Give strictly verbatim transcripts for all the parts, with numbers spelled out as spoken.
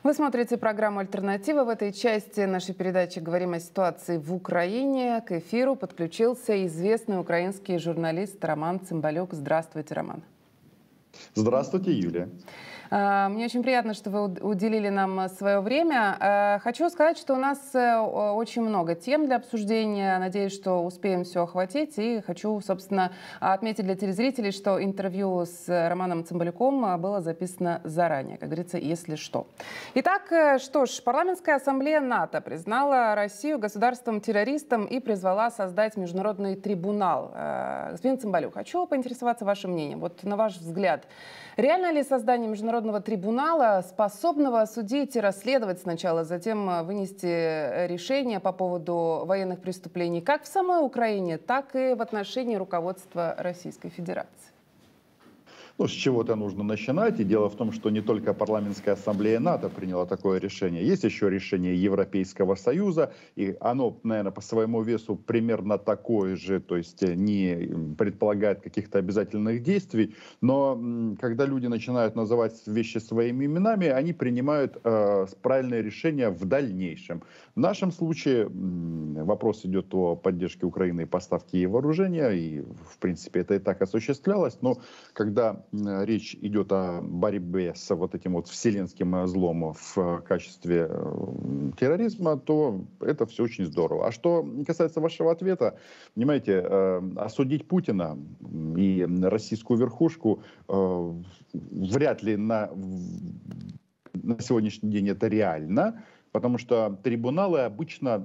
Вы смотрите программу «Альтернатива». В этой части нашей передачи говорим о ситуации в Украине. К эфиру подключился известный украинский журналист Роман Цымбалюк. Здравствуйте, Роман. Здравствуйте, Юлия. Мне очень приятно, что вы уделили нам свое время. Хочу сказать, что у нас очень много тем для обсуждения. Надеюсь, что успеем все охватить. И хочу, собственно, отметить для телезрителей, что интервью с Романом Цымбалюком было записано заранее, как говорится, если что. Итак, что ж, парламентская ассамблея НАТО признала Россию государством-террористом и призвала создать международный трибунал. Господин Цымбалюк, хочу поинтересоваться вашим мнением. Вот на ваш взгляд, реально ли создание международного трибунала, способного осудить и расследовать сначала, затем вынести решение по поводу военных преступлений как в самой Украине, так и в отношении руководства Российской Федерации? Ну, с чего-то нужно начинать. И дело в том, что не только парламентская ассамблея НАТО приняла такое решение. Есть еще решение Европейского Союза. И оно, наверное, по своему весу примерно такое же. То есть не предполагает каких-то обязательных действий. Но когда люди начинают называть вещи своими именами, они принимают э, правильные решения в дальнейшем. В нашем случае вопрос идет о поддержке Украины и поставке ей вооружения. И, в принципе, это и так осуществлялось. Но когда речь идет о борьбе с вот этим вот вселенским злом в качестве терроризма, то это все очень здорово. А что касается вашего ответа, понимаете, осудить Путина и российскую верхушку вряд ли на, на сегодняшний день это реально, потому что трибуналы обычно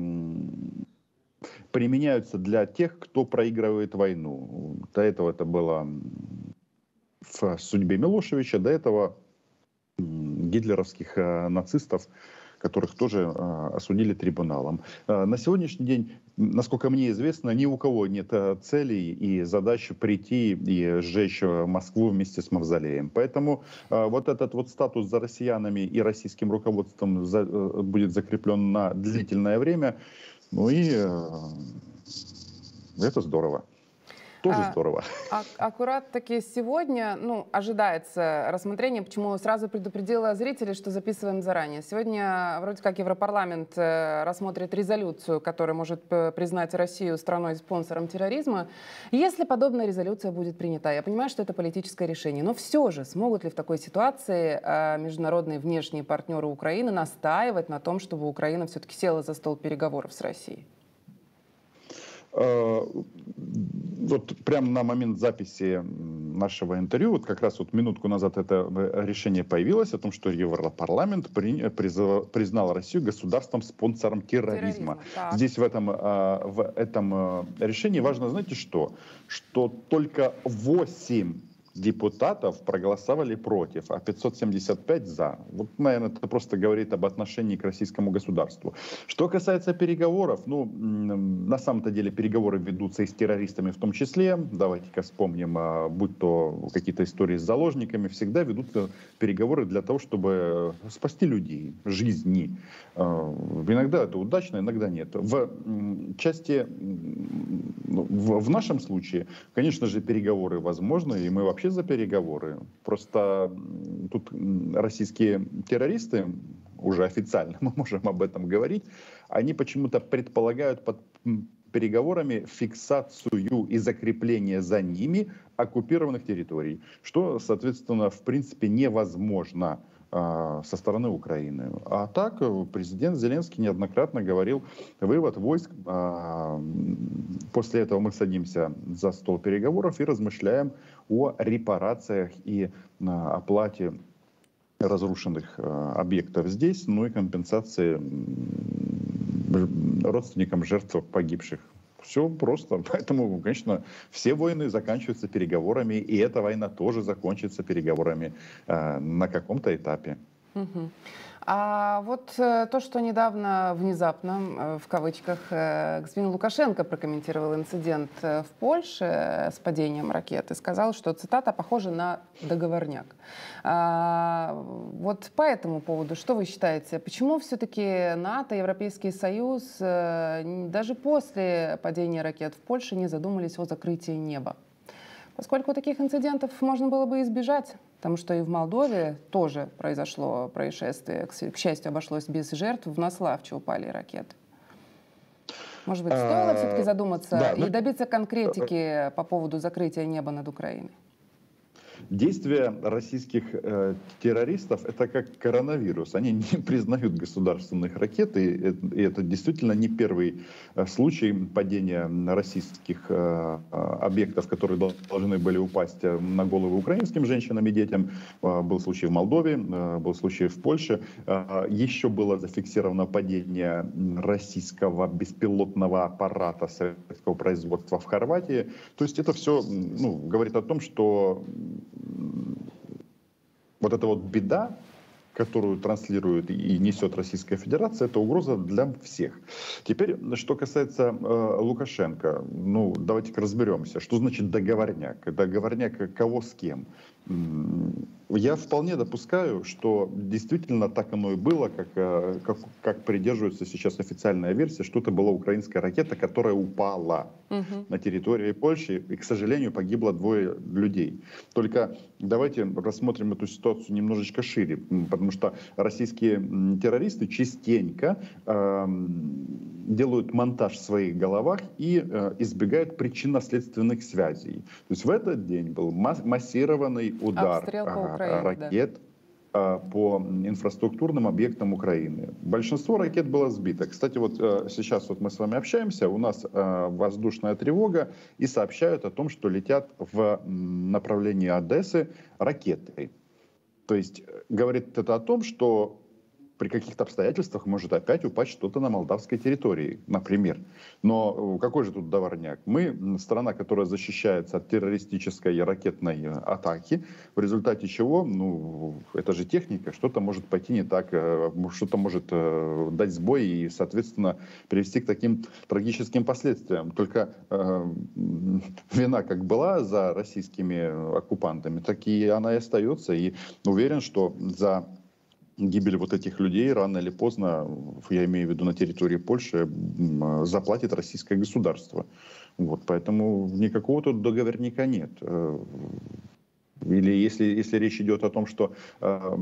применяются для тех, кто проигрывает войну. До этого это было в судьбе Милошевича, до этого гитлеровских э, нацистов, которых тоже э, осудили трибуналом. Э, на сегодняшний день, насколько мне известно, ни у кого нет э, целей и задачи прийти и сжечь Москву вместе с Мавзолеем. Поэтому э, вот этот вот статус за россиянами и российским руководством за, э, будет закреплен на длительное время. Ну и э, это здорово. Тоже а, здорово. А, аккурат-таки сегодня, ну, ожидается рассмотрение, почему сразу предупредила зрителей, что записываем заранее. Сегодня вроде как Европарламент э, рассмотрит резолюцию, которая может признать Россию страной-спонсором терроризма. Если подобная резолюция будет принята, я понимаю, что это политическое решение, но все же смогут ли в такой ситуации э, международные внешние партнеры Украины настаивать на том, чтобы Украина все-таки села за стол переговоров с Россией? Вот прямо на момент записи нашего интервью, вот как раз вот минутку назад это решение появилось о том, что Европарламент при, призвал, признал Россию государством-спонсором терроризма. терроризма Здесь в этом, в этом решении важно, знаете что? Что только восемь депутатов проголосовали против, а пятьсот семьдесят пять за. Вот, наверное, это просто говорит об отношении к российскому государству. Что касается переговоров, ну, на самом-то деле переговоры ведутся и с террористами в том числе. Давайте-ка вспомним, будь то какие-то истории с заложниками, всегда ведутся переговоры для того, чтобы спасти людей, жизни. Иногда это удачно, иногда нет. В части, в, в нашем случае, конечно же, переговоры возможны, и мы вообще за переговоры. Просто тут российские террористы, уже официально мы можем об этом говорить, они почему-то предполагают под переговорами фиксацию и закрепление за ними оккупированных территорий, что, соответственно, в принципе невозможно со стороны Украины. А так президент Зеленский неоднократно говорил: вывод войск. После этого мы садимся за стол переговоров и размышляем о репарациях и оплате разрушенных объектов здесь, ну и компенсации родственникам жертв погибших. Все просто. Поэтому, конечно, все войны заканчиваются переговорами, и эта война тоже закончится переговорами э, на каком-то этапе. Угу. А вот то, что недавно, внезапно, в кавычках, господин Лукашенко прокомментировал инцидент в Польше с падением ракеты, сказал, что, цитата, похожа на договорняк. А вот по этому поводу, что вы считаете, почему все-таки НАТО, Европейский Союз даже после падения ракет в Польше не задумались о закрытии неба? Поскольку таких инцидентов можно было бы избежать, потому что и в Молдове тоже произошло происшествие, к счастью, обошлось без жертв, в Наславче упали ракеты. Может быть, стоило все-таки задуматься да, и но... добиться конкретики по поводу закрытия неба над Украиной? Действия российских э, террористов — это как коронавирус. Они не признают государственных ракет, и, и это действительно не первый э, случай падения российских э, объектов, которые должны были упасть на головы украинским женщинам и детям. Э, был случай в Молдове, э, был случай в Польше. Э, еще было зафиксировано падение российского беспилотного аппарата советского производства в Хорватии. То есть это все, ну, говорит о том, что вот эта вот беда, которую транслирует и несет Российская Федерация, это угроза для всех. Теперь, что касается э, Лукашенко, ну, давайте-ка разберемся, что значит договорняк. Договорняк кого с кем? Я вполне допускаю, что действительно так оно и было, как, как, как придерживается сейчас официальная версия, что это была украинская ракета, которая упала угу. на территории Польши, и, к сожалению, погибло двое людей. Только давайте рассмотрим эту ситуацию немножечко шире, потому что российские террористы частенько э, делают монтаж в своих головах и э, избегают причинно-следственных связей. То есть в этот день был масс- массированный удар Украины, ракет да. по инфраструктурным объектам Украины. Большинство ракет было сбито. Кстати, вот сейчас вот мы с вами общаемся, у нас воздушная тревога, и сообщают о том, что летят в направлении Одессы ракеты. То есть говорит это о том, что при каких-то обстоятельствах может опять упасть что-то на молдавской территории, например. Но какой же тут договорняк? Мы страна, которая защищается от террористической ракетной атаки, в результате чего, ну, это же техника, что-то может пойти не так, что-то может дать сбой и, соответственно, привести к таким трагическим последствиям. Только э, вина как была за российскими оккупантами, так и она и остается. И уверен, что за гибель вот этих людей рано или поздно, я имею в виду на территории Польши, заплатит российское государство. Вот, поэтому никакого тут договорника нет. Или если, если речь идет о том, что э,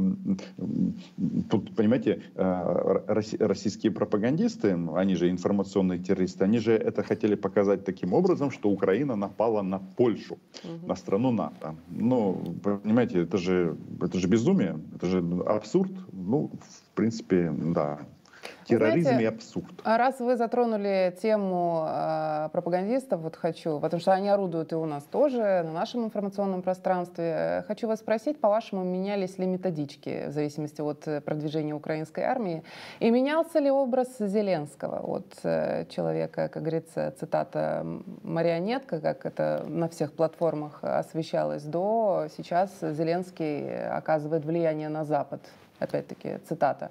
тут, понимаете, э, российские пропагандисты, они же информационные террористы, они же это хотели показать таким образом, что Украина напала на Польшу, угу. на страну НАТО. Ну, понимаете, это же, это же безумие, это же абсурд. Ну, в принципе, да. Терроризм Знаете, и абсурд. Раз вы затронули тему э, пропагандистов, вот хочу, потому что они орудуют и у нас тоже, на нашем информационном пространстве, хочу вас спросить, по-вашему, менялись ли методички в зависимости от продвижения украинской армии? И менялся ли образ Зеленского от э, человека, как говорится, цитата, марионетка, как это на всех платформах освещалось, до сейчас Зеленский оказывает влияние на Запад? Опять-таки, цитата.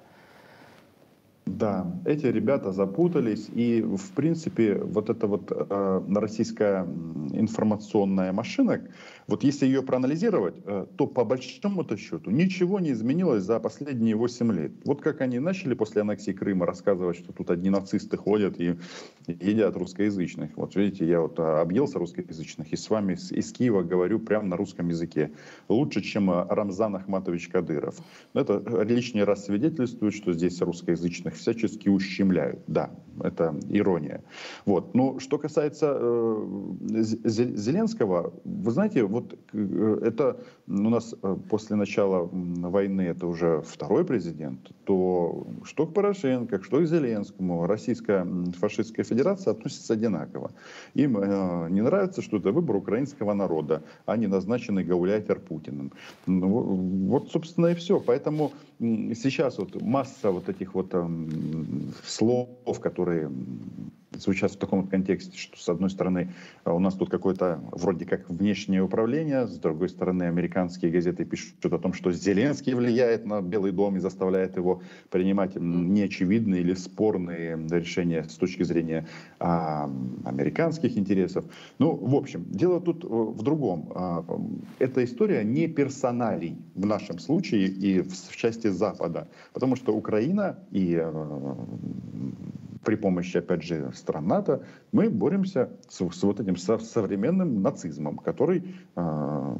Да, эти ребята запутались, и, в принципе, вот эта вот э, российская информационная машина, вот если ее проанализировать, э, то по большому-то счету ничего не изменилось за последние восемь лет. Вот как они начали после аннексии Крыма рассказывать, что тут одни нацисты ходят и едят русскоязычных. Вот видите, я вот объелся русскоязычных и с вами из Киева говорю прямо на русском языке. Лучше, чем Рамзан Ахматович Кадыров. Это лишний раз свидетельствует, что здесь русскоязычных всячески ущемляют. Да, это ирония. Вот. Но что касается э, Зеленского, вы знаете, вот э, это у нас после начала войны это уже второй президент, то что к Порошенко, что к Зеленскому, Российская фашистская федерация относится одинаково. Им э, не нравится, что это выбор украинского народа, а не назначенный гауляйтер Путиным. Ну, вот, собственно, и все. Поэтому сейчас вот масса вот этих вот э, слов, которые звучат в таком контексте, что с одной стороны у нас тут какое-то вроде как внешнее управление, с другой стороны американские газеты пишут о том, что Зеленский влияет на Белый дом и заставляет его принимать неочевидные или спорные решения с точки зрения а, американских интересов. Ну, в общем, дело тут в другом. Эта история не персоналей в нашем случае и в части Запада, потому что Украина и при помощи, опять же, стран НАТО, мы боремся с, с вот этим со, современным нацизмом, который э,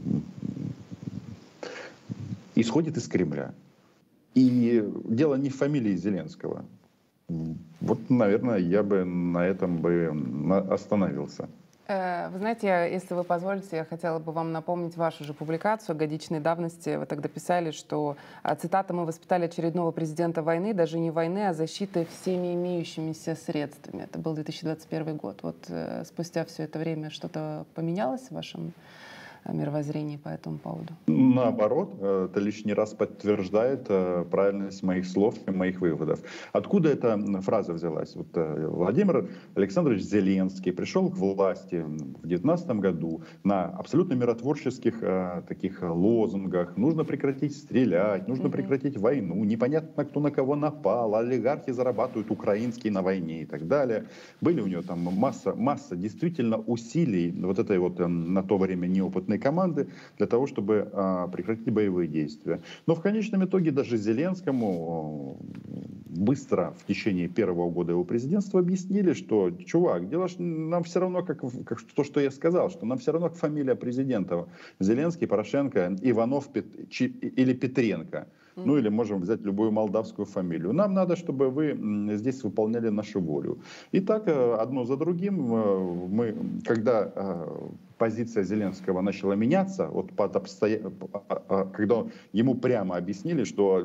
исходит из Кремля. И дело не в фамилии Зеленского. Вот, наверное, я бы на этом бы остановился. Вы знаете, если вы позволите, я хотела бы вам напомнить вашу же публикацию годичной давности. Вы тогда писали, что, цитата, «мы воспитали очередного президента войны, даже не войны, а защиты всеми имеющимися средствами». Это был две тысячи двадцать первый год. Вот спустя все это время что-то поменялось в вашем мировоззрении по этому поводу? Наоборот, это лишний раз подтверждает правильность моих слов и моих выводов. Откуда эта фраза взялась? Вот Владимир Александрович Зеленский пришел к власти в две тысячи девятнадцатом году на абсолютно миротворческих таких лозунгах. Нужно прекратить стрелять, нужно прекратить войну, непонятно, кто на кого напал, олигархи зарабатывают украинские на войне и так далее. Были у него там масса, масса действительно усилий вот этой вот на то время неопытной команды для того, чтобы а, прекратить боевые действия. Но в конечном итоге даже Зеленскому быстро в течение первого года его президентства объяснили, что, чувак, дело ж нам все равно, как, как то, что я сказал, что нам все равно как фамилия президента. Зеленский, Порошенко, Иванов Пет, Чи, или Петренко. Ну или можем взять любую молдавскую фамилию. Нам надо, чтобы вы здесь выполняли нашу волю. И так одно за другим мы, когда позиция Зеленского начала меняться, вот под обстоя... когда ему прямо объяснили, что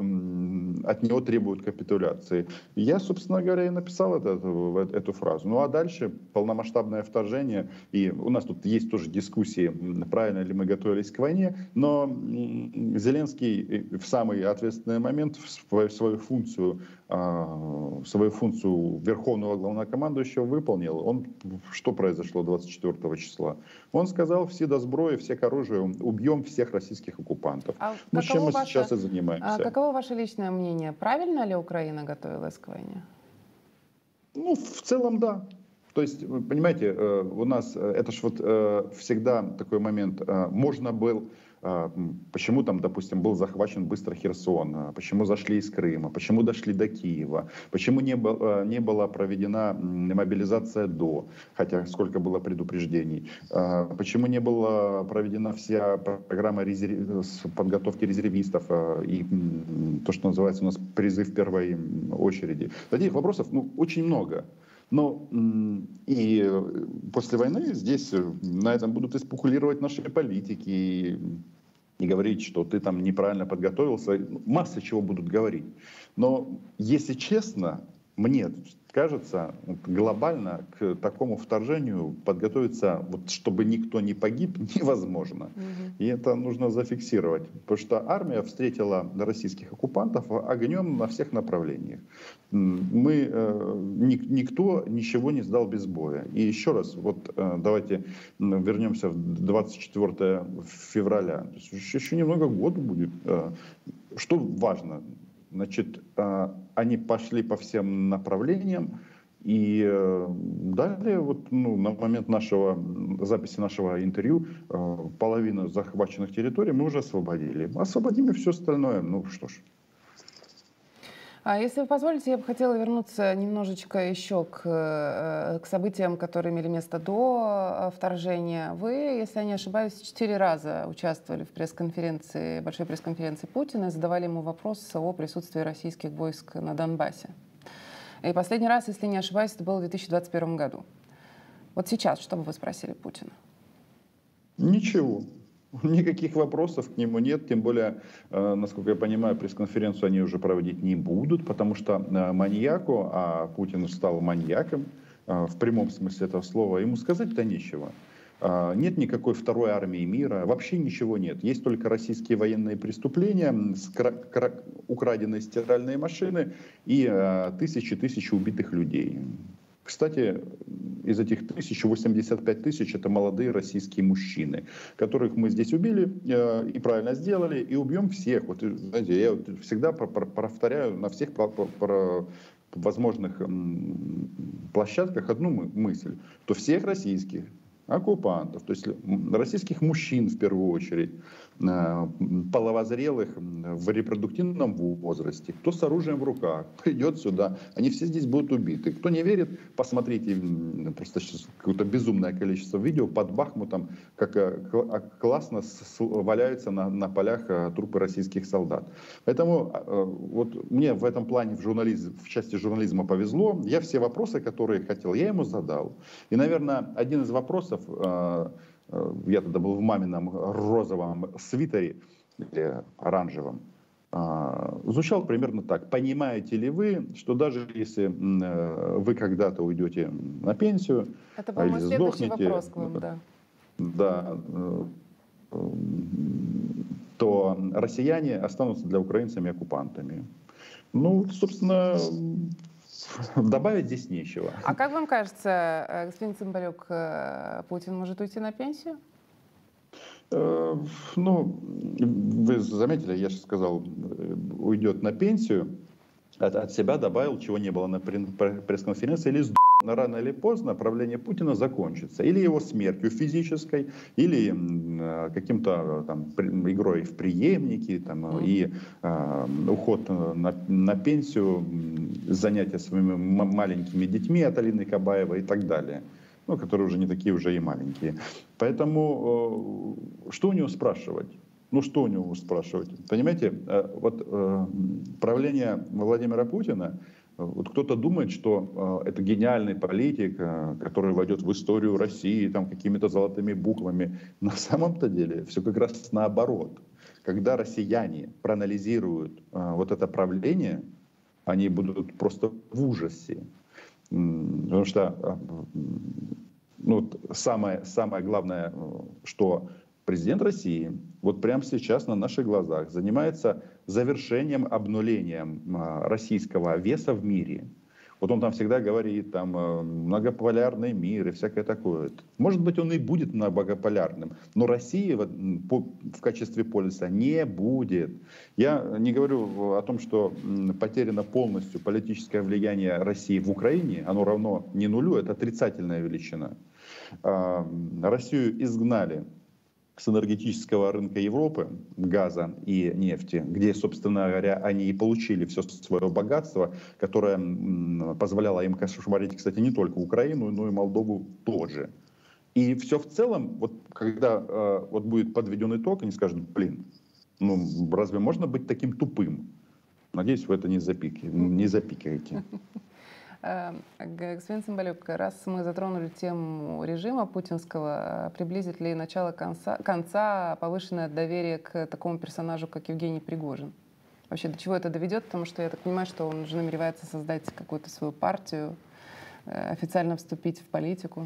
от него требуют капитуляции, я, собственно говоря, и написал это, эту фразу. Ну а дальше полномасштабное вторжение, и у нас тут есть тоже дискуссии, правильно ли мы готовились к войне, но Зеленский в самый ответственный момент свою функцию, свою функцию верховного главнокомандующего выполнил. Он, что произошло двадцать четвёртого числа? Он сказал: все до сброя, все к оружию, убьем всех российских оккупантов. А ну, чем мы ваше, сейчас и занимаемся. А каково ваше личное мнение? Правильно ли Украина готовилась к войне? Ну, в целом, да. То есть, понимаете, у нас, это ж вот всегда такой момент, можно было... Почему там, допустим, был захвачен быстро Херсон, почему зашли из Крыма, почему дошли до Киева, почему не, было, не была проведена мобилизация до, хотя сколько было предупреждений, почему не была проведена вся программа резерв... подготовки резервистов и то, что называется у нас призыв в первой очереди. Таких вопросов ну, очень много. Но и после войны здесь на этом будут и спекулировать наши политики, и, и говорить, что ты там неправильно подготовился. Масса чего будут говорить. Но если честно, мне кажется, глобально к такому вторжению подготовиться, вот, чтобы никто не погиб, невозможно. Угу. И это нужно зафиксировать. Потому что армия встретила российских оккупантов огнем на всех направлениях. Мы, э, никто ничего не сдал без боя. И еще раз, вот э, давайте вернемся в двадцать четвёртое февраля. То есть еще немного года будет. Э, что важно? Значит, они пошли по всем направлениям, и далее, вот, ну, на момент нашего, записи нашего интервью, половину захваченных территорий мы уже освободили. Освободим и все остальное, ну что ж. Если вы позволите, я бы хотела вернуться немножечко еще к, к событиям, которые имели место до вторжения. Вы, если я не ошибаюсь, четыре раза участвовали в пресс-конференции, большой пресс-конференции Путина и задавали ему вопрос о присутствии российских войск на Донбассе. И последний раз, если не ошибаюсь, это было в две тысячи двадцать первом году. Вот сейчас, что бы вы спросили Путина? Ничего. Никаких вопросов к нему нет, тем более, э, насколько я понимаю, пресс-конференцию они уже проводить не будут, потому что э, маньяку, а Путин стал маньяком, э, в прямом смысле этого слова, ему сказать-то нечего. Э, нет никакой второй армии мира, вообще ничего нет. Есть только российские военные преступления, украденные стиральные машины и э, тысячи-тысячи убитых людей. Кстати, из этих тысяч, восемьдесят пять тысяч это молодые российские мужчины, которых мы здесь убили э, и правильно сделали, и убьем всех. Вот, знаете, я вот всегда повторяю на всех про, про, про возможных м, площадках одну мы, мысль, что всех российских оккупантов, то есть российских мужчин в первую очередь, половозрелых в репродуктивном возрасте, кто с оружием в руках, придет сюда, они все здесь будут убиты. Кто не верит, посмотрите просто сейчас какое-то безумное количество видео под Бахмутом, как классно валяются на, на полях трупы российских солдат. Поэтому вот мне в этом плане в, журнализм, в части журнализма повезло. Я все вопросы, которые хотел, я ему задал. И, наверное, один из вопросов, я тогда был в мамином розовом свитере, или оранжевом, звучал примерно так. Понимаете ли вы, что даже если вы когда-то уйдете на пенсию, это был мой следующий сдохнете, вопрос к вам, да. Да, то россияне останутся для украинцами оккупантами. Ну, собственно, добавить здесь нечего. А как вам кажется, господин Цымбалюк, Путин может уйти на пенсию? Ну, вы заметили, я же сказал, уйдет на пенсию, от, от себя добавил, чего не было на пресс-конференции, или сдохнет. Рано или поздно правление Путина закончится. Или его смертью физической, или э, каким-то там игрой в преемники, там, mm. и э, уход на, на пенсию, занятия своими маленькими детьми от Алины Кабаевой и так далее. Ну, которые уже не такие уже и маленькие. Поэтому э, что у него спрашивать? Ну, что у него спрашивать? Понимаете, э, вот э, правление Владимира Путина, вот кто-то думает, что э, это гениальный политик, э, который войдет в историю России там какими-то золотыми буквами. На самом-то деле все как раз наоборот. Когда россияне проанализируют э, вот это правление, они будут просто в ужасе. Потому что э, ну, самое, самое главное, что президент России вот прямо сейчас на наших глазах занимается завершением, обнулением российского веса в мире. Вот он там всегда говорит, там, многополярный мир и всякое такое. Может быть, он и будет многополярным, но России в, в качестве полиса не будет. Я не говорю о том, что потеряно полностью политическое влияние России в Украине, оно равно не нулю, это отрицательная величина. Россию изгнали с энергетического рынка Европы, газа и нефти, где, собственно говоря, они и получили все свое богатство, которое позволяло им кошмарить, кстати, не только Украину, но и Молдову тоже. И все в целом, вот когда э, вот будет подведен итог, они скажут, блин, ну разве можно быть таким тупым? Надеюсь, вы это не запикаете. Не запикаете. Господин Цымбалюк, раз мы затронули тему режима путинского, приблизит ли начало конца, конца повышенное доверие к такому персонажу, как Евгений Пригожин? Вообще, до чего это доведет? Потому что я так понимаю, что он уже намеревается создать какую-то свою партию, официально вступить в политику.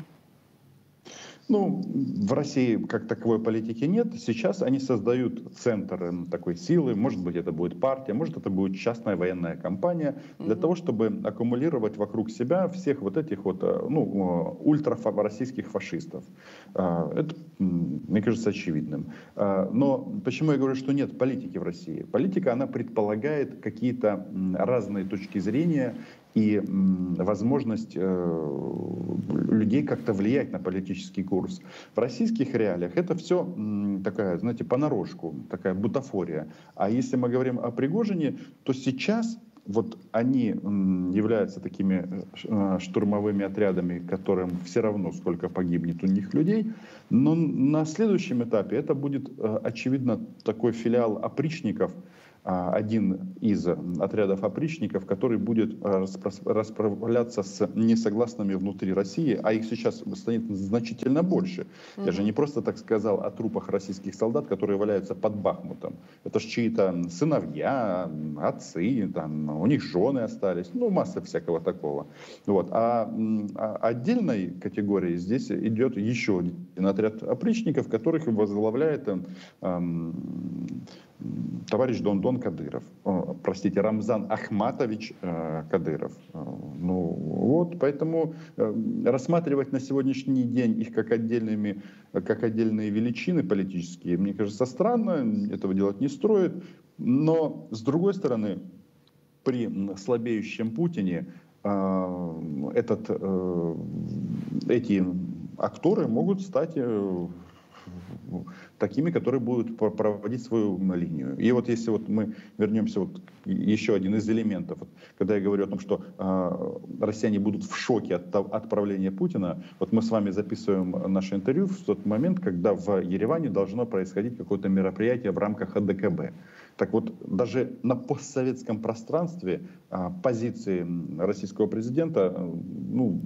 Ну, в России как таковой политики нет. Сейчас они создают центр такой силы. Может быть, это будет партия, может, это будет частная военная компания для mm-hmm. того, чтобы аккумулировать вокруг себя всех вот этих вот, ну, ультрароссийских фашистов. Это, мне кажется, очевидным. Но почему я говорю, что нет политики в России? Политика, она предполагает какие-то разные точки зрения и возможность э, людей как-то влиять на политический курс. В российских реалиях это все м, такая, знаете, понарошку, такая бутафория. А если мы говорим о Пригожине, то сейчас вот они м, являются такими э, штурмовыми отрядами, которым все равно, сколько погибнет у них людей. Но на следующем этапе это будет, э, очевидно, такой филиал опричников, один из отрядов опричников, который будет расправляться с несогласными внутри России, а их сейчас станет значительно больше. Mm-hmm. Я же не просто так сказал о трупах российских солдат, которые валяются под Бахмутом. Это же чьи-то сыновья, отцы, там, у них жены остались, ну масса всякого такого. Вот. А, а отдельной категории здесь идет еще один отряд опричников, которых возглавляет эм, товарищ Дондон Кадыров, о, простите, Рамзан Ахматович э, Кадыров. Э, ну вот, поэтому э, рассматривать на сегодняшний день их как отдельными, как отдельные величины политические, мне кажется, странно, этого делать не стоит. Но с другой стороны, при слабеющем Путине э, этот, э, эти акторы могут стать э, такими, которые будут проводить свою линию. И вот если вот мы вернемся, вот еще один из элементов, вот, когда я говорю о том, что э, россияне будут в шоке от отправления Путина, вот мы с вами записываем наше интервью в тот момент, когда в Ереване должно происходить какое-то мероприятие в рамках АДКБ. Так вот, даже на постсоветском пространстве а, позиции российского президента, ну,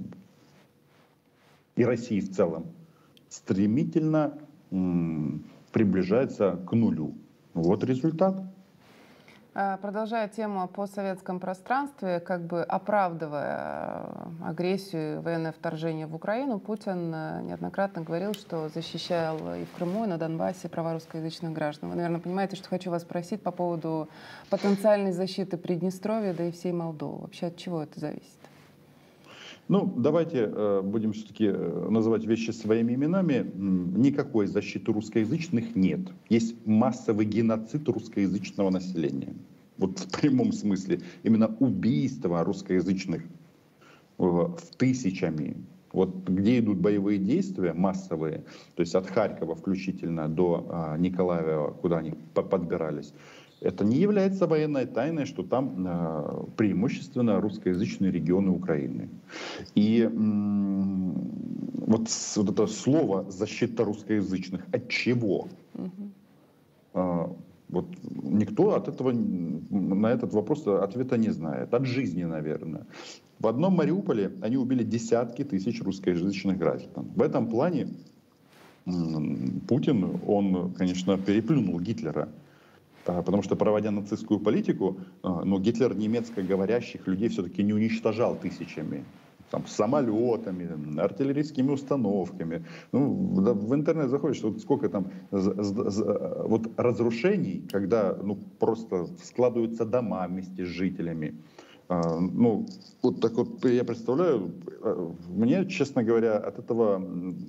и России в целом, стремительно м, приближается к нулю. Вот результат. Продолжая тему о постсоветском пространстве, как бы оправдывая агрессию, военное вторжение в Украину, Путин неоднократно говорил, что защищал и в Крыму, и на Донбассе права русскоязычных граждан. Вы, наверное, понимаете, что хочу вас спросить по поводу потенциальной защиты Приднестровья, да и всей Молдовы. Вообще от чего это зависит? Ну, давайте э, будем все-таки называть вещи своими именами. Никакой защиты русскоязычных нет. Есть массовый геноцид русскоязычного населения. Вот в прямом смысле. Именно убийство русскоязычных э, в тысячами. Вот где идут боевые действия массовые, то есть от Харькова включительно до э, Николаева, куда они подбирались, это не является военной тайной, что там э, преимущественно русскоязычные регионы Украины. И м- вот, вот это слово «защита русскоязычных» от чего? Mm-hmm. Э, вот никто от этого, на этот вопрос ответа не знает. От жизни, наверное. В одном Мариуполе они убили десятки тысяч русскоязычных граждан. В этом плане м- Путин, он, конечно, переплюнул Гитлера. Потому что, проводя нацистскую политику, ну, Гитлер немецкоговорящих людей все-таки не уничтожал тысячами. Там, самолетами, артиллерийскими установками. Ну, в интернет заходишь, что вот сколько там вот разрушений, когда ну, просто складываются дома вместе с жителями. Ну, вот так вот я представляю, мне, честно говоря, от этого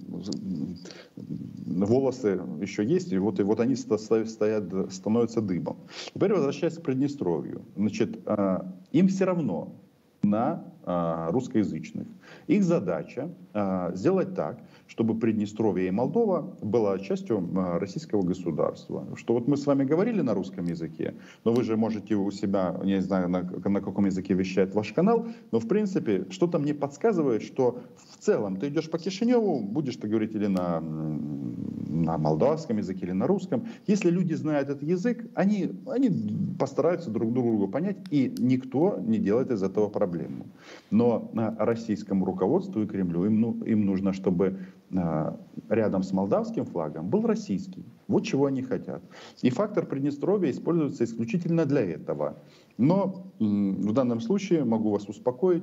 волосы еще есть, и вот, и вот они стоят, становятся дыбом. Теперь возвращаясь к Приднестровью. Значит, им все равно на русскоязычных. Их задача сделать так, чтобы Приднестровье и Молдова была частью российского государства. Что вот мы с вами говорили на русском языке, но вы же можете у себя, я не знаю, на, на каком языке вещает ваш канал, но в принципе что-то мне подсказывает, что в целом ты идешь по Кишиневу, будешь ты говорить или на, на молдавском языке, или на русском. Если люди знают этот язык, они, они постараются друг друга понять, и никто не делает из этого проблему. Но российскому руководству и Кремлю им, ну, им нужно, чтобы рядом с молдавским флагом был российский. Вот чего они хотят. И фактор Приднестровья используется исключительно для этого. Но в данном случае могу вас успокоить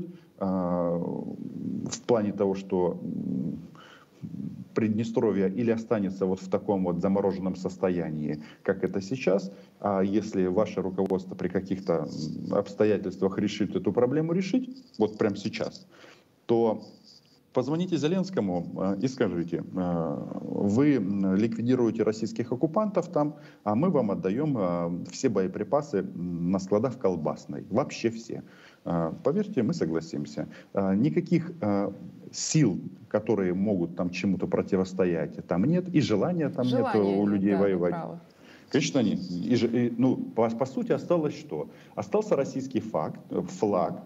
в плане того, что Приднестровье или останется вот в таком вот замороженном состоянии, как это сейчас, а если ваше руководство при каких-то обстоятельствах решит эту проблему решить, вот прямо сейчас, то позвоните Зеленскому и скажите, вы ликвидируете российских оккупантов там, а мы вам отдаем все боеприпасы на складах в Колбасной. Вообще все. Поверьте, мы согласимся. Никаких сил, которые могут там чему-то противостоять, там нет. И желания там желания нет у людей да, воевать. Конечно, нет. И, и, ну, по, по сути осталось что? Остался российский факт, флаг,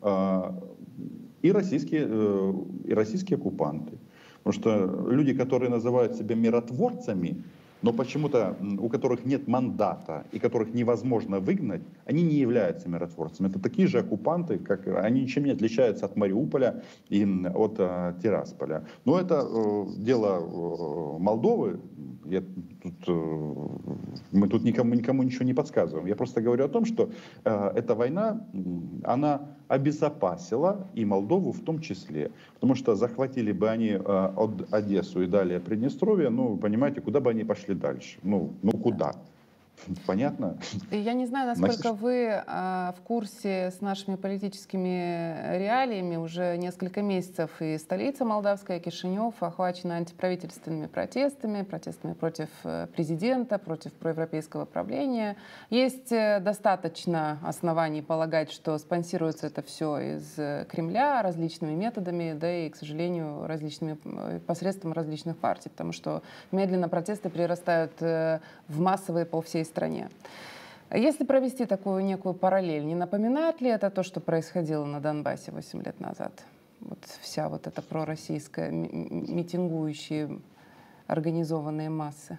и российские, и российские оккупанты. Потому что люди, которые называют себя миротворцами, но почему-то у которых нет мандата и которых невозможно выгнать, они не являются миротворцами. Это такие же оккупанты, как они ничем не отличаются от Мариуполя и от э, Тирасполя. Но это э, дело э, Молдовы. Я, тут, э, мы тут никому, никому ничего не подсказываем. Я просто говорю о том, что э, эта война, она обезопасила и Молдову в том числе. Потому что захватили бы они э, от Одессу и далее Приднестровье, ну, вы понимаете, куда бы они пошли дальше? Ну, ну куда? Понятно? Я не знаю, насколько вы а, в курсе с нашими политическими реалиями. Уже несколько месяцев и столица молдавская, Кишинев, охвачена антиправительственными протестами, протестами против президента, против проевропейского правления. Есть достаточно оснований полагать, что спонсируется это все из Кремля различными методами, да и, к сожалению, различными посредством различных партий, потому что медленно протесты перерастают в массовые по всей стране. Если провести такую некую параллель, не напоминает ли это то, что происходило на Донбассе восемь лет назад? Вот вся вот эта пророссийская, митингующие, организованные массы.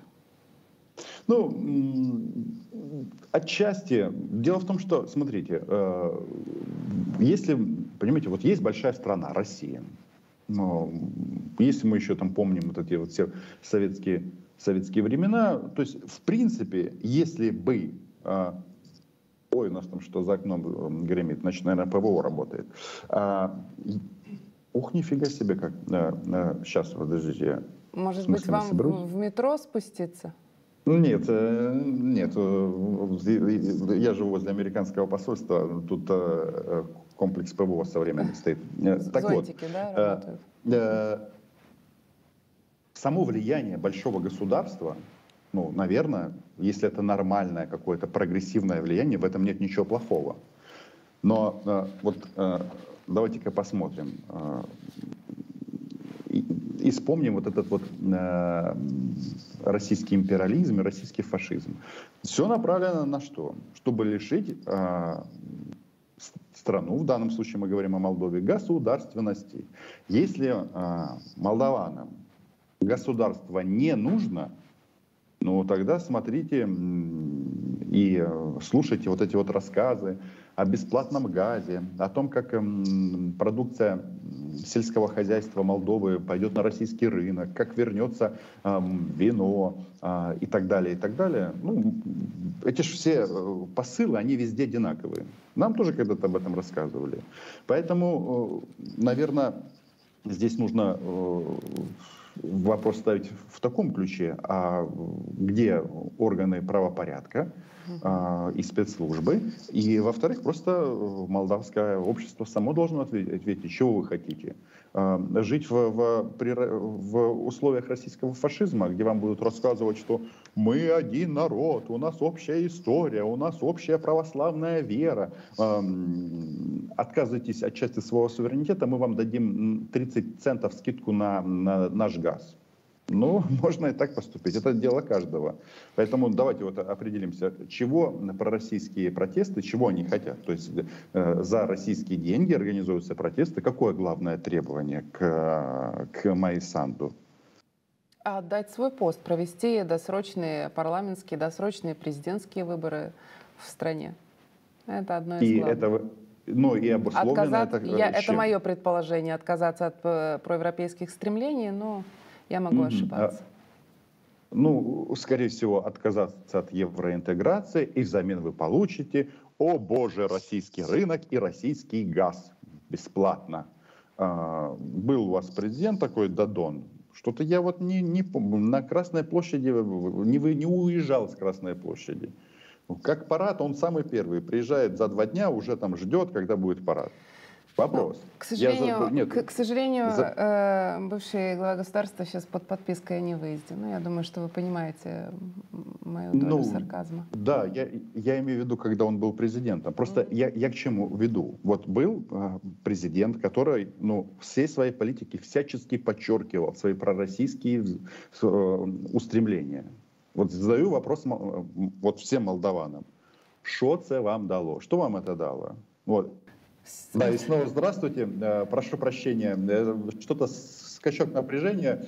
Ну, отчасти. Дело в том, что, смотрите, если, понимаете, вот есть большая страна, Россия. Но если мы еще там помним вот эти вот все советские, советские времена, то есть, в принципе, если бы... А, ой, у нас там что за окном гремит, значит, наверное, ПВО работает. А, ух, нифига себе как. А, а, сейчас, подождите. Может быть, вам в, в метро спуститься? Нет, нет. Я живу возле американского посольства, тут комплекс ПВО современный стоит. Так Зонтики, вот, да, работают? Само влияние большого государства, ну, наверное, если это нормальное какое-то прогрессивное влияние, в этом нет ничего плохого. Но вот давайте-ка посмотрим и вспомним вот этот вот российский империализм и российский фашизм. Все направлено на что? Чтобы лишить страну, в данном случае мы говорим о Молдове, государственности. Если молдаванам государство не нужно, ну, тогда смотрите и слушайте вот эти вот рассказы о бесплатном газе, о том, как продукция сельского хозяйства Молдовы пойдет на российский рынок, как вернется вино и так далее, и так далее. Ну, эти же все посылы, они везде одинаковые. Нам тоже когда-то об этом рассказывали. Поэтому, наверное, здесь нужно вопрос ставить в таком ключе, а где органы правопорядка а, и спецслужбы, и, во-вторых, просто молдавское общество само должно ответить, чего вы хотите. А, жить в, в, в условиях российского фашизма, где вам будут рассказывать, что мы один народ, у нас общая история, у нас общая православная вера. А, отказывайтесь от части своего суверенитета, мы вам дадим тридцать центов скидку на, на наш газ. Ну, можно и так поступить. Это дело каждого. Поэтому давайте вот определимся, чего пророссийские протесты, чего они хотят. То есть э, за российские деньги организуются протесты. Какое главное требование к, к Майи Санду? Отдать свой пост, провести досрочные парламентские, досрочные президентские выборы в стране. Это одно из и главных. Это... Ну, и обусловлено Отказаться, это, я, это мое предположение, отказаться от проевропейских стремлений, но я могу mm-hmm. ошибаться. Ну, скорее всего, отказаться от евроинтеграции, и взамен вы получите, о боже, российский рынок и российский газ бесплатно. А, был у вас президент такой, Дадон. Что-то я вот не, не помню, на Красной площади, не, не уезжал с Красной площади. Как парад, он самый первый. Приезжает за два дня, уже там ждет, когда будет парад. Вопрос. Ну, к сожалению, за... Нет, к, к сожалению за... э, бывший глава государства сейчас под подпиской о невыезде. Ну, я думаю, что вы понимаете мою долю ну, сарказма. Да, я, я имею в виду, когда он был президентом. Просто mm-hmm. я, я к чему веду? Вот был э, президент, который ну, всей своей политики всячески подчеркивал свои пророссийские э, устремления. Вот задаю вопрос вот всем молдаванам. Что это вам дало? Что вам это дало? Вот. Да, и снова здравствуйте. Прошу прощения. Что-то скачок напряжения.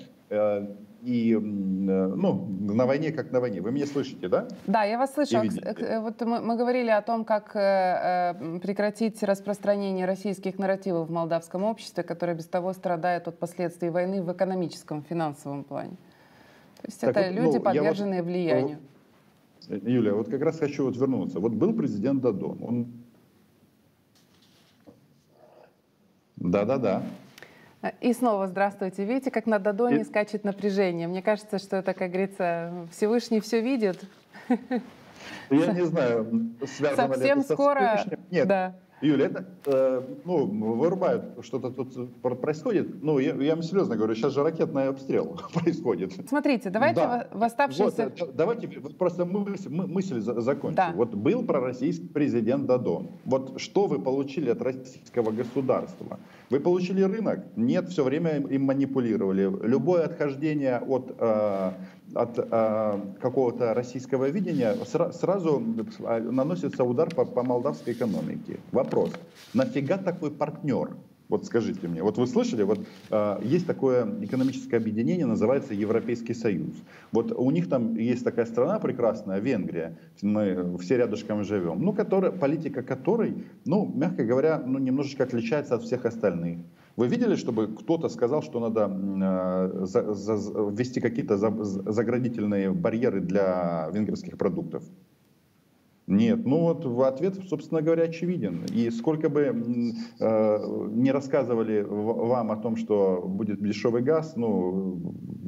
И ну, на войне как на войне. Вы меня слышите, да? Да, я вас слышу. Вот мы, мы говорили о том, как прекратить распространение российских нарративов в молдавском обществе, которое без того страдает от последствий войны в экономическом, финансовом плане. То есть так это вот, люди, ну, подверженные вот, влиянию. Юлия, вот как раз хочу вот вернуться. Вот был президент Дадон. Он... Да-да-да. И снова здравствуйте. Видите, как на Дадоне И... скачет напряжение. Мне кажется, что это, как говорится, Всевышний все видит. Я не знаю, связано ли Совсем это со скоро, Всевышним. Нет. да. Юля, это, э, ну, вырубают, что-то тут происходит. Ну, я, я вам серьезно говорю, сейчас же ракетный обстрел происходит. Смотрите, давайте Да. в оставшиеся... Вот, давайте просто мысль, мысль закончу. Да. Вот был пророссийский президент Додон. Вот что вы получили от российского государства? Вы получили рынок? Нет, все время им манипулировали. Любое отхождение от, э, от э, какого-то российского видения сра- сразу наносится удар по, по молдавской экономике. Вопрос, нафига такой партнер? Вот скажите мне, вот вы слышали, вот э, есть такое экономическое объединение, называется Европейский Союз. Вот у них там есть такая страна прекрасная, Венгрия, мы все рядышком живем, ну, которая, политика которой, ну, мягко говоря, ну, немножечко отличается от всех остальных. Вы видели, чтобы кто-то сказал, что надо э, за, за, ввести какие-то за, заградительные барьеры для венгерских продуктов? Нет, ну вот ответ, собственно говоря, очевиден. И сколько бы э, не рассказывали вам о том, что будет дешевый газ, ну,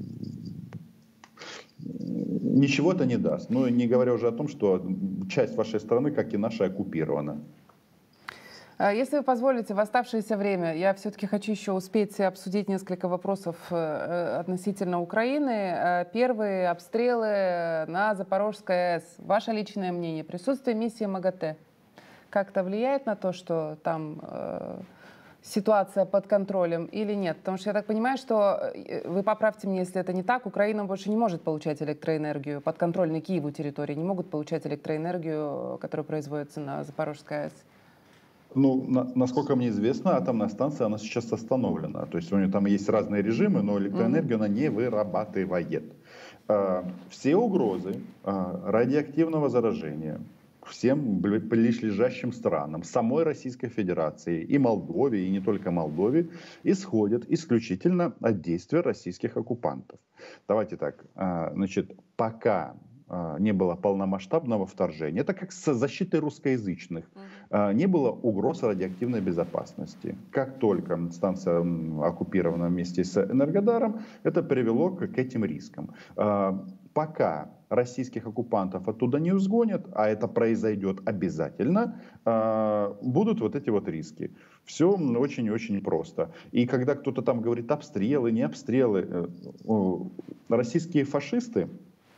ничего это не даст. Ну, не говоря уже о том, что часть вашей страны, как и наша, оккупирована. Если вы позволите, в оставшееся время я все-таки хочу еще успеть обсудить несколько вопросов относительно Украины. Первые обстрелы на Запорожской АЭС. Ваше личное мнение, присутствие миссии МАГАТЭ как-то влияет на то, что там э, ситуация под контролем или нет? Потому что я так понимаю, что, вы поправьте меня, если это не так, Украина больше не может получать электроэнергию, подконтрольные Киеву территории не могут получать электроэнергию, которая производится на Запорожской АЭС. Ну, на, насколько мне известно, атомная станция, она сейчас остановлена. То есть у нее там есть разные режимы, но электроэнергию mm-hmm. она не вырабатывает. А, все угрозы а, радиоактивного заражения всем ближайшим странам, самой Российской Федерации и Молдове, и не только Молдове, исходят исключительно от действия российских оккупантов. Давайте так, а, значит, пока не было полномасштабного вторжения, это как с защитой русскоязычных, uh-huh. не было угроз радиоактивной безопасности. Как только станция оккупирована вместе с Энергодаром, это привело к, к этим рискам. Пока российских оккупантов оттуда не изгонят, а это произойдет обязательно, будут вот эти вот риски. Все очень-очень просто. И когда кто-то там говорит обстрелы, не обстрелы, российские фашисты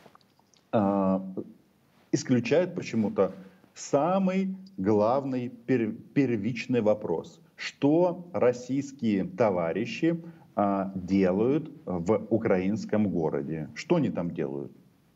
исключает почему-то самый главный пер, первичный вопрос. Что российские товарищи а, делают в украинском городе? Что они там делают?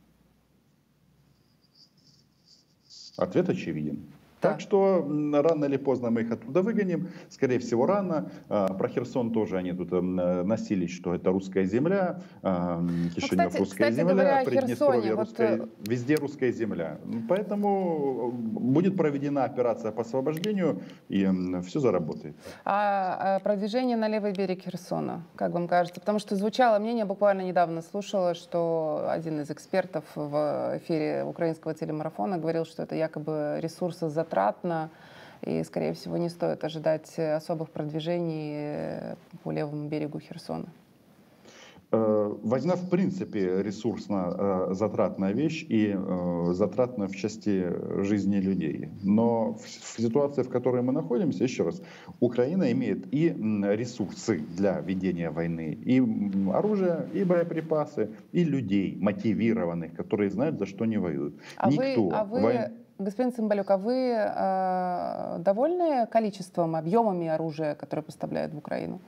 Ответ очевиден. Так что рано или поздно мы их оттуда выгоним. Скорее всего, рано. Про Херсон тоже они тут носились, что это русская земля. Кишинев, ну, кстати, русская кстати земля. Говоря, Приднестровье, вот... русская, везде русская земля. Поэтому будет проведена операция по освобождению, и все заработает. А продвижение на левый берег Херсона, как вам кажется? Потому что звучало мнение, буквально недавно слушала, что один из экспертов в эфире украинского телемарафона говорил, что это якобы ресурсозатратно, и, скорее всего, не стоит ожидать особых продвижений по левому берегу Херсона. Война, в принципе, ресурсно-затратная вещь и затратная в части жизни людей. Но в ситуации, в которой мы находимся, еще раз, Украина имеет и ресурсы для ведения войны, и оружие, и боеприпасы, и людей мотивированных, которые знают, за что они воюют. А Никто... Вы, а вы... Вой... Господин Цымбалюк, а вы э, довольны количеством, объемами оружия, которое поставляют в Украину?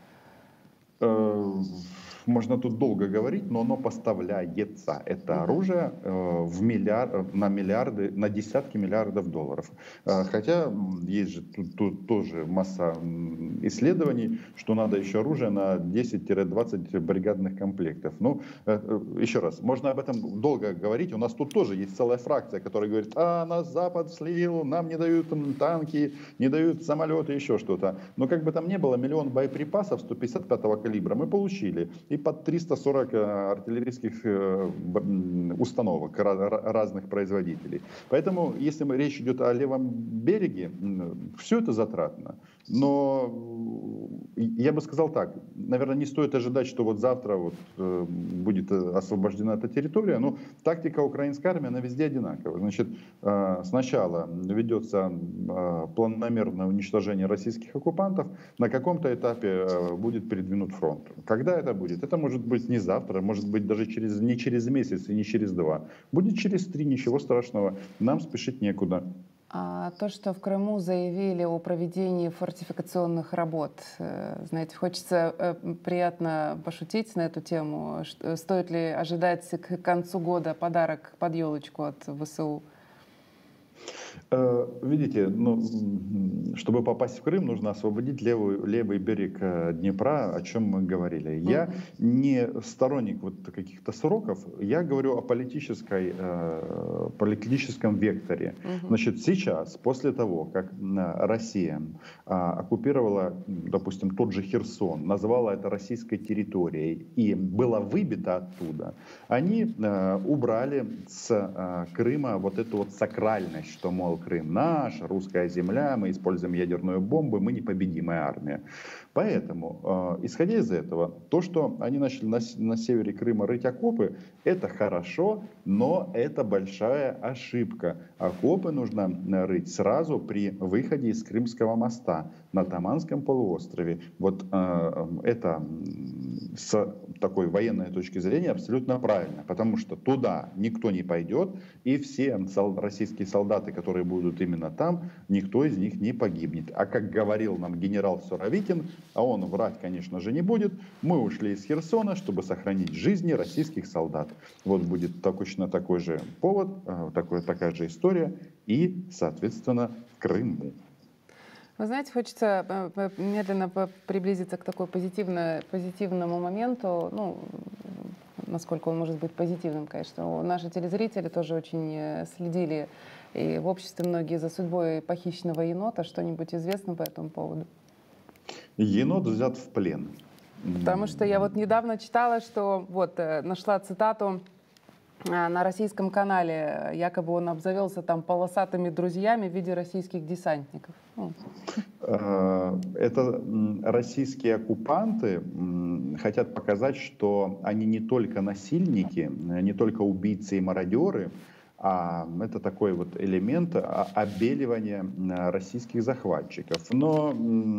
Можно тут долго говорить, но оно поставляется. Это mm-hmm. оружие э, в миллиард, на миллиарды, на десятки миллиардов долларов. Э, хотя есть же тут, тут тоже масса исследований, что надо еще оружие на десять-двадцать бригадных комплектов. Ну, э, еще раз, можно об этом долго говорить. У нас тут тоже есть целая фракция, которая говорит, а нас Запад слил, нам не дают танки, не дают самолеты, еще что-то. Но как бы там ни было, миллион боеприпасов сто пятьдесят пятого калибра мы получили. И под триста сорок артиллерийских установок разных производителей. Поэтому, если речь идет о левом береге, все это затратно. Но я бы сказал так, наверное, не стоит ожидать, что вот завтра вот, э, будет освобождена эта территория, но тактика украинской армии, она везде одинаковая. Значит, э, сначала ведется э, планомерное уничтожение российских оккупантов, на каком-то этапе э, будет передвинут фронт. Когда это будет? Это может быть не завтра, может быть даже через, не через месяц и не через два. Будет через три, ничего страшного, нам спешить некуда. А то, что в Крыму заявили о проведении фортификационных работ, знаете, хочется приятно пошутить на эту тему. Стоит ли ожидать к концу года подарок под елочку от ВСУ? Видите, ну, чтобы попасть в Крым, нужно освободить левый, левый берег Днепра, о чем мы говорили. Mm-hmm. Я не сторонник вот каких-то сроков, я говорю о политической, э, политическом векторе. Mm-hmm. Значит, сейчас, после того, как Россия э, оккупировала, допустим, тот же Херсон, назвала это российской территорией и была выбита оттуда, они э, убрали с э, Крыма вот эту вот сакральность, что, мол, Крым наш, русская земля, мы используем ядерную бомбу, мы непобедимая армия. Поэтому, э, исходя из этого, то, что они начали на, на севере Крыма рыть окопы, это хорошо, но это большая ошибка. Окопы нужно рыть сразу при выходе из Крымского моста на Таманском полуострове. Вот э, это с такой военной точки зрения абсолютно правильно, потому что туда никто не пойдет, и все сол- российские солдаты, которые будут именно там, никто из них не погибнет. А как говорил нам генерал Суровикин, а он врать, конечно же, не будет, мы ушли из Херсона, чтобы сохранить жизни российских солдат. Вот будет точно такой же повод, такой, такая же история и, соответственно, в Крыму. Вы знаете, хочется медленно приблизиться к такой позитивно, позитивному моменту, ну, насколько он может быть позитивным, конечно. Наши телезрители тоже очень следили, и в обществе многие, за судьбой похищенного енота. Что-нибудь известно по этому поводу? Енот взят в плен. Потому что я вот недавно читала, что вот нашла цитату на российском канале, якобы он обзавелся там полосатыми друзьями в виде российских десантников. Это российские оккупанты хотят показать, что они не только насильники, не только убийцы и мародеры, а это такой вот элемент обеливания российских захватчиков. Но,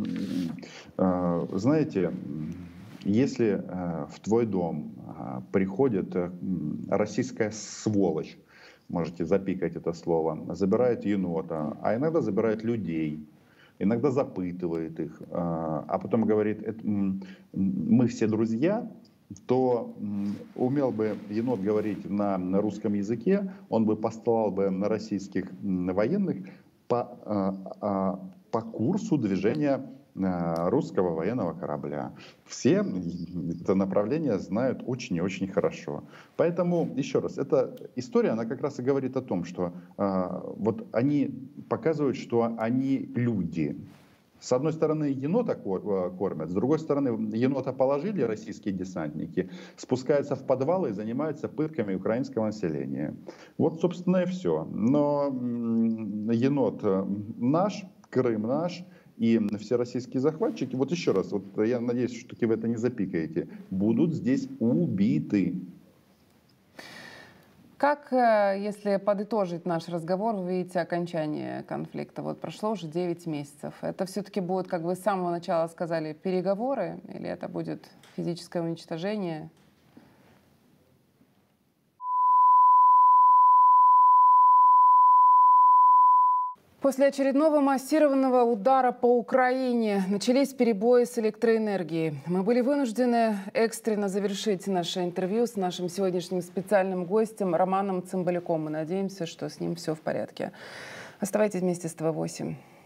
знаете, если в твой дом приходит российская сволочь, можете запикать это слово, забирает енота, а иногда забирает людей, иногда запытывает их, а потом говорит, мы все друзья, то умел бы енот говорить на русском языке, он бы послал бы на российских военных по, по курсу движения русского военного корабля. Все это направление знают очень и очень хорошо. Поэтому, еще раз, эта история, она как раз и говорит о том, что э, вот они показывают, что они люди. С одной стороны, енота кормят, с другой стороны, енота положили российские десантники, спускаются в подвалы и занимаются пытками украинского населения. Вот, собственно, и все. Но енот наш, Крым наш, и все российские захватчики, вот еще раз, вот я надеюсь, что таки вы это не запикаете, будут здесь убиты. Как, если подытожить наш разговор, вы видите окончание конфликта? Вот прошло уже девять месяцев. Это все-таки будет, как вы с самого начала сказали, переговоры? Или это будет физическое уничтожение? После очередного массированного удара по Украине начались перебои с электроэнергией. Мы были вынуждены экстренно завершить наше интервью с нашим сегодняшним специальным гостем Романом Цымбалюком. Мы надеемся, что с ним все в порядке. Оставайтесь вместе с ТВ восемь.